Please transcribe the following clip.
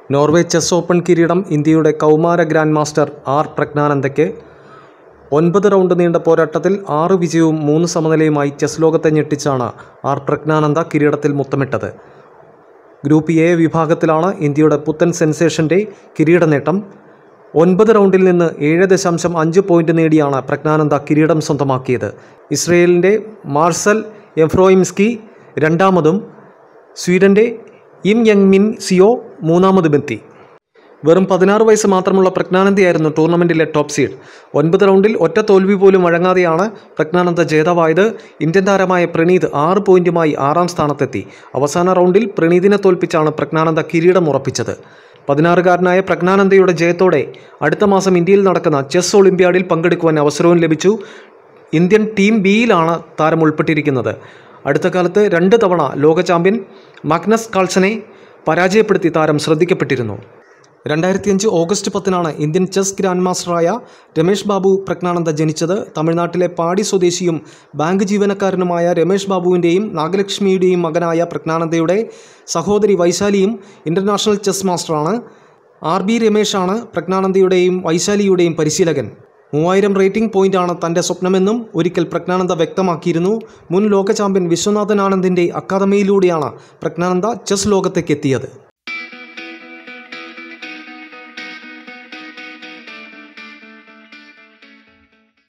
Norway chess open കിരീടം ഇന്ത്യയുടെ കൗമാര ഗ്രാൻഡ് മാസ്റ്റർ ആർ പ്രജ്ഞാനന്ദയ്ക്ക്. 9 റൗണ്ട് നീണ്ട പോരാട്ടത്തിൽ 6 വിജയവും 3 സമനിലയുമായി ചെസ് ലോകത്തെ ഞെട്ടിച്ചാണ് ആർ പ്രജ്ഞാനന്ദ കിരീടത്തിൽ മുത്തമിട്ടത്. ഗ്രൂപ്പ് എ വിഭാഗത്തിലാണ് ഇന്ത്യയുടെ പുത്തൻ സെൻസേഷൻ്റെ കിരീട നേട്ടം. 9 റൗണ്ടിൽ നിന്ന് 7.5 പോയിന്റ് നേടിയാണ് പ്രജ്ഞാനന്ദ കിരീടം സ്വന്തമാക്കിയത്. ഇസ്രയേലിൻ്റെ മാർസൽ എഫ്രോയിംസ്കി രണ്ടാമതും സ്വീഡൻ്റെ ഇം യങ് മിൻ സിയോ മൂന്നാമതുമെത്തി. വെറും 16 വയസ്സ് മാത്രമുള്ള പ്രജ്ഞാനന്ദയായിരുന്നു ടൂർണമെൻറ്റിലെ ടോപ്പ് സീഡ്. 9 റൗണ്ടിൽ ഒറ്റ തോൽവി പോലും വഴങ്ങാതെയാണ് പ്രജ്ഞാനന്ദ ജേതാവായത്. ഇന്ത്യൻ താരമായ പ്രണീത് 6 പോയിന്റുമായി 6ാം സ്ഥാനത്തെത്തി. അവസാന റൗണ്ടിൽ പ്രണീതിനെ തോൽപ്പിച്ചാണ് പ്രജ്ഞാനന്ദ കിരീടം ഉറപ്പിച്ചത്. 16-കാരനായ പ്രജ്ഞാനന്ദയുടെ ജയത്തോടെ അടുത്ത മാസം ഇന്ത്യയിൽ നടക്കുന്ന ചെസ് ഒളിമ്പ്യാഡിൽ പങ്കെടുക്കുവാൻ അവസരവും ലഭിച്ചു. ഇന്ത്യൻ ടീം ബിയിലാണ് താരം ഉൾപ്പെട്ടിരിക്കുന്നത്. അടുത്ത കാലത്ത് 2 തവണ ലോക ചാമ്പ്യൻ മാഗ്നസ് കാൾസനെ പരാജയപ്പെടുത്തി താരം ശ്രദ്ധിക്കപ്പെട്ടിരുന്നു. 2005 ഓഗസ്റ്റ് 10 ഇന്ത്യൻ ചെസ് ഗ്രാൻഡ് മാസ്റ്ററായ രമേഷ് ബാബു പ്രജ്ഞാനന്ദ ജനിച്ചത്. തമിഴ്നാട്ടിലെ പാടി സ്വദേശിയും ബാങ്ക് ജീവനക്കാരനുമായ രമേഷ് ബാബുവിൻ്റെയും നാഗലക്ഷ്മിയുടെയും മകനായ പ്രജ്ഞാനന്ദയുടെ സഹോദരി വൈശാലിയും ഇൻ്റർനാഷണൽ ചെസ് മാസ്റ്ററാണ്. RB രമേഷാണ് പ്രജ്ഞാനന്ദയുടെയും വൈശാലിയുടെയും പരിശീലകൻ. 3000 റേറ്റിംഗ് പോയിൻ്റാണ് തൻ്റെ സ്വപ്നമെന്നും ഒരിക്കൽ പ്രജ്ഞാനന്ദ വ്യക്തമാക്കിയിരുന്നു. മുൻ ലോക ചാമ്പ്യൻ വിശ്വനാഥൻ ആനന്ദിൻ്റെ അക്കാദമിയിലൂടെയാണ് പ്രജ്ഞാനന്ദ ചെസ് ലോകത്തേക്ക് എത്തിയത്.